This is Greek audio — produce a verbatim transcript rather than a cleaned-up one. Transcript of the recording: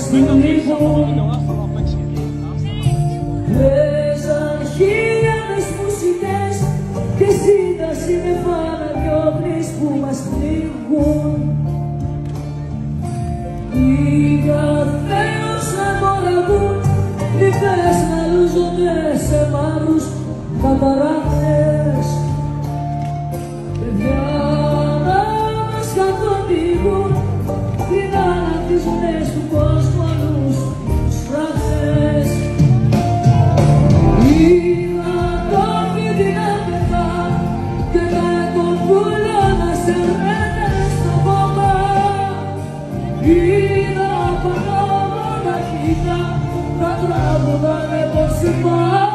σκηνικούν. Παίζαν χιλιάδες μουσικές και εσύ τα σύννεφα να διώχνεις που μας πνίγουν. Οι καθένος να μοραγούν, νυχτές να λούζονται σε μαύρους καταράχτες. Παιδιά να μας καθοδηγούν, την αναπτύσσουνες του κόσμου αλλούς τους φράχτες. Είδα το φοιτηνά παιδιά και τα κοντούλια να σερνένε στο κόμμα. Είδα πανώματα χίτα να τραγουδάνε πως υπάρχει.